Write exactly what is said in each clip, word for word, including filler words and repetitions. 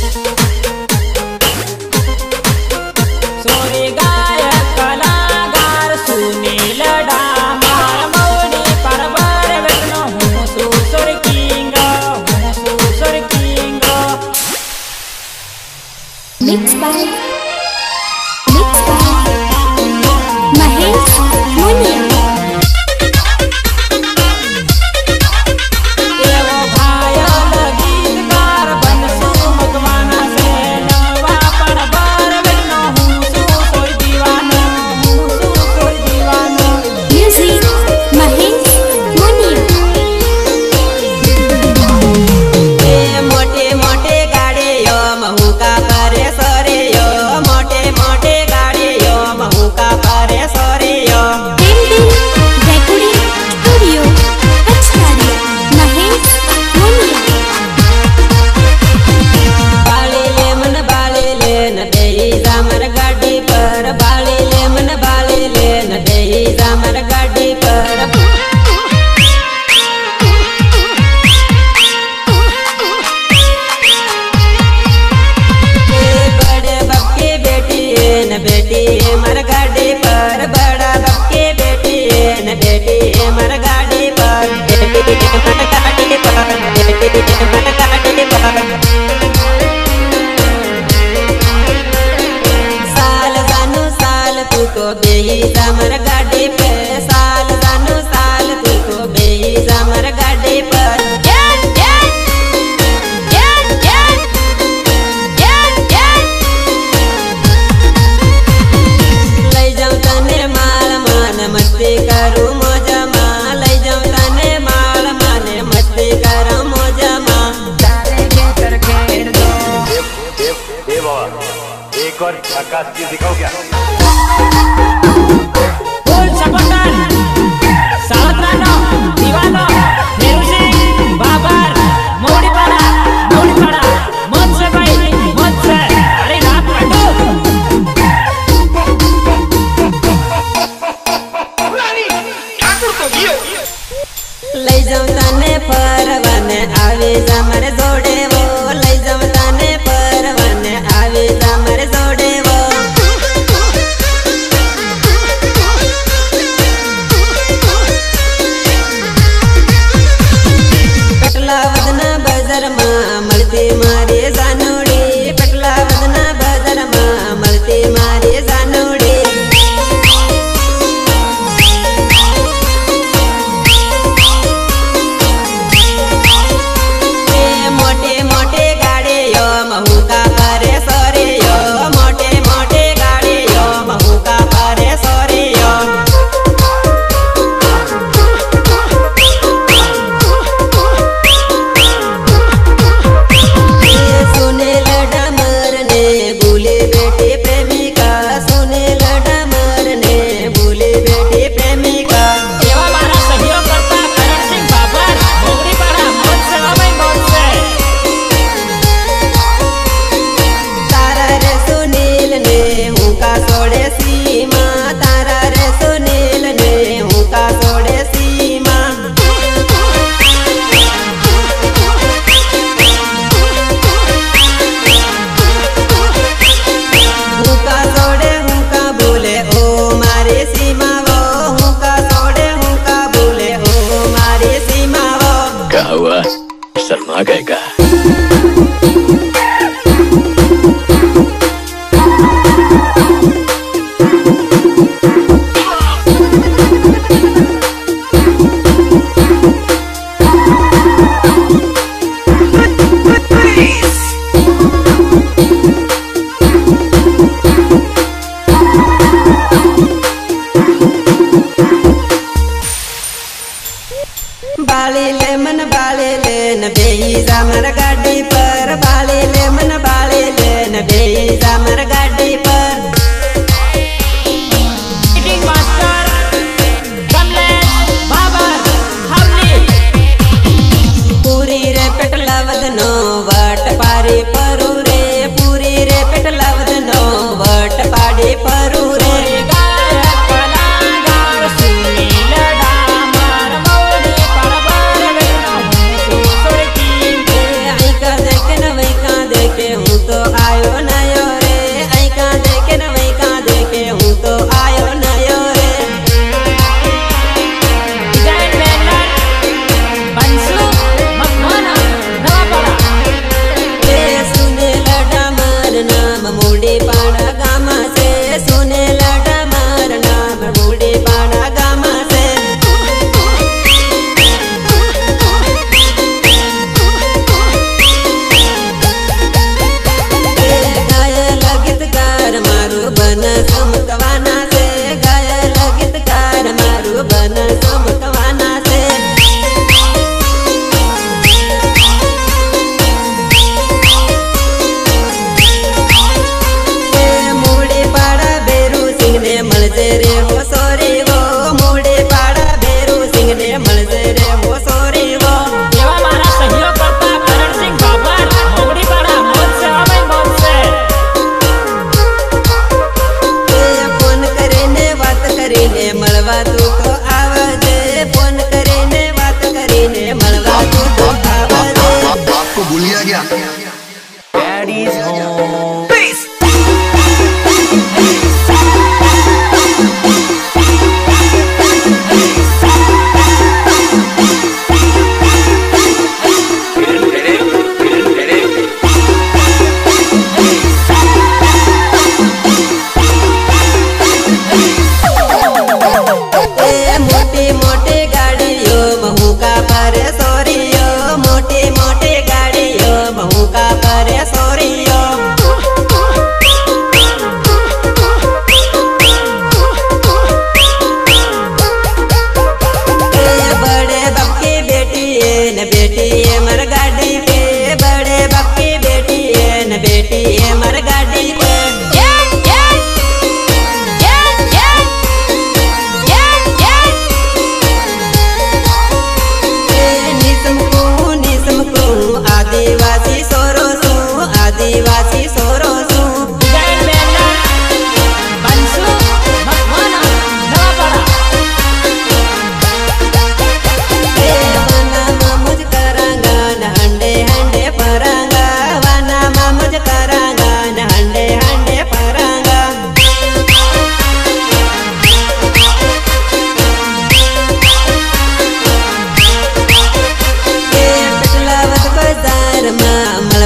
Mixed by Mixed by Mahesh Munia. बेटी मर गाड़ी पर बड़ा बक्के बेटी न बेटी मर गाड़ी पर बेटी मर गाड़ी पर बेटी मर गाड़ी पर साल जानू साल तू को बेईजा मर गाड़ी पे साल जानू साल तू को बेईजा मर गाड़ी पर मस्ती करू मौजा माँ ले जाऊं तने माल माने मस्ती करू मौजा माँ तारे के करके दो देव देव एक और आकाश की दिखाओ क्या बोल सपोर्टर सावधानो दीवानो म्यूजिक बाबर मोड़ी पड़ा मोड़ी पड़ा मत से भाई मत से अरे रात पटो ले जाऊं तने परवाने आवे जमर जोड़े वो ले जाऊं तने परवाने आवे जमर जोड़े वो पटला वदना बाजार मां मलती मारे जानोड़ी पटला वदना बाजार मां मलती मारे जानोड़ी शर्मा गएगा बाली ले मन बाली ले न बेईजा मर गाड़ी पर बाली ले मन बाली ले न बेईजा मर गाड़ी पर मास्टर कमलेश बाबर हमने पूरी रे पेटला वदनो वट पारी परू रे पूरी रे पेटला वदनो वट पाड़ी परू रे हूँ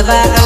बा